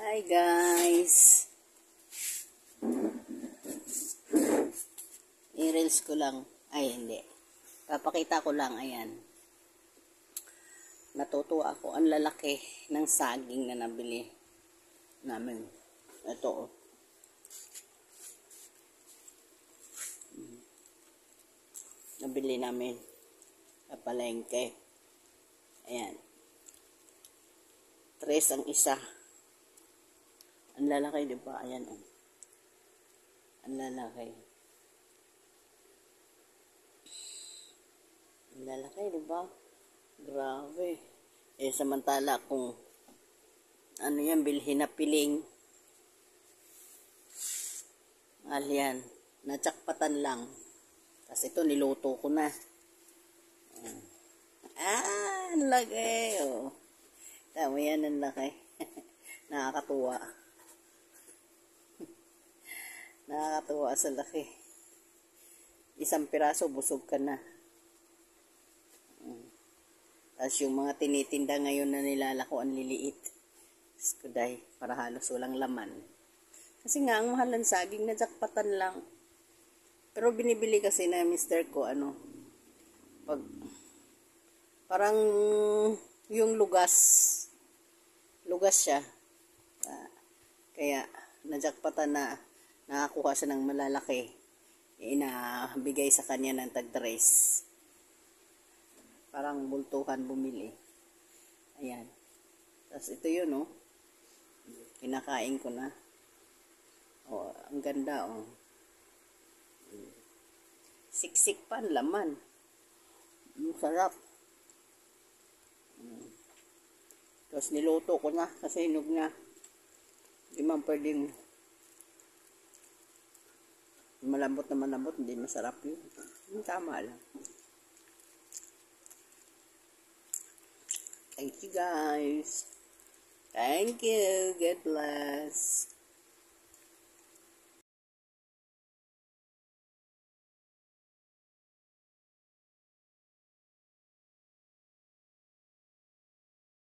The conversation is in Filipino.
Hi guys, i-reels ko lang, ay hindi, papakita ko lang, ayan, natutuwa ako, ang lalaki ng saging na nabili namin, ito oh, nabili namin sa palengke, ayan, 3 ang isa. Ang lalaki, di ba? Ayan, oh. Ang lalaki. Ang lalaki, di ba? Grabe. Eh, samantala kung ano yan, bilhin na piling. Mahal yan. Natsak-patan lang. Tapos ito, niluto ko na. Ang laki, oh. Tama yan, ang laki. Nakakatuwa. Nakakatuwa sa laki. Isang piraso, busog ka na. Tapos yung mga tinitinda ngayon na nilalako, ang liliit. Skuday, para halos walang laman. Kasi nga, ang mahal ng saging, nadjakpatan lang. Pero binibili kasi na mister ko, parang yung lugas siya. Kaya, nadjakpatan na, nakakuha siya ng malalaki, inabigay sa kanya ng tag-3. Parang bultuhan bumili. Ayan. Tapos ito yun, oh. Kinakain ko na. Oh, ang ganda, oh. Siksik pa ang laman. Ang sarap. Tapos niluto ko na kasi hinog na. Hindi man pwedeng malambot na malambot, hindi masarap yun. Tama lang. Thank you guys. Thank you. God bless.